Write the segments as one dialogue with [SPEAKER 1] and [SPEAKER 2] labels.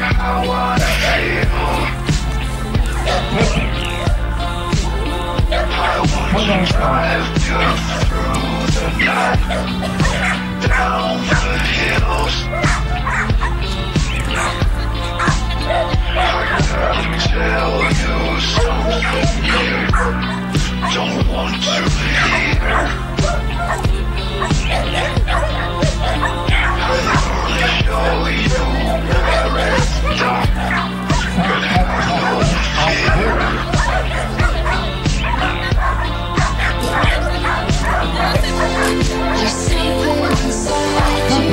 [SPEAKER 1] Drive you through the night, down the hills. I can tell you something you don't want to hear. I'll show you where it's dark, but have no fear.
[SPEAKER 2] There's something inside you.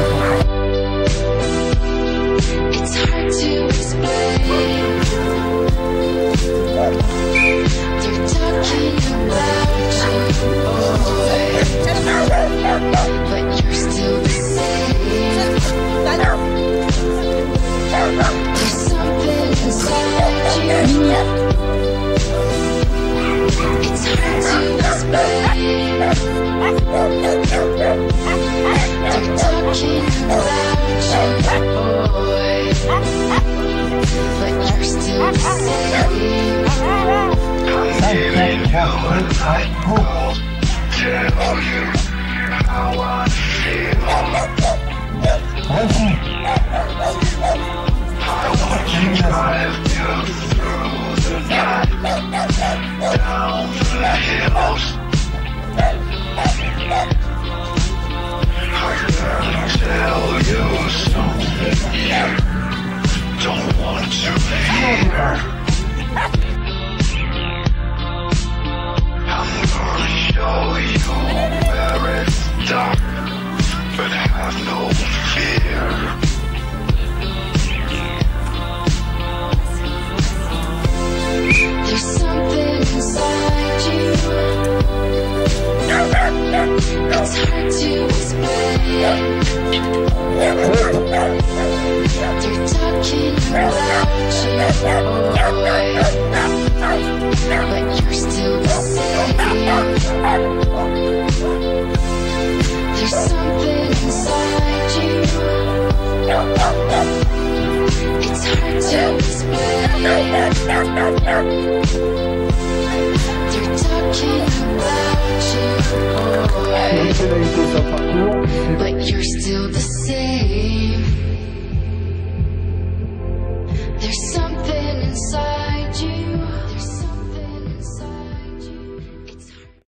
[SPEAKER 2] It's hard to explain. They're talking about you, boy, but you're still the same. There's something inside you. It's hard to explain. They're talking about you, boy, but you're still the same.
[SPEAKER 1] I'm giving you a light bulb, tell you how I feel. I want to drive you through the night, down the hills. I can tell you something you don't want to hear. I'm gonna show you where it's dark, but have no fear.
[SPEAKER 2] There's something inside you. It's hard to explain. They're talking about you, boy, but you're still the same. There's something inside you. It's hard to explain. They're talking about you, boy, but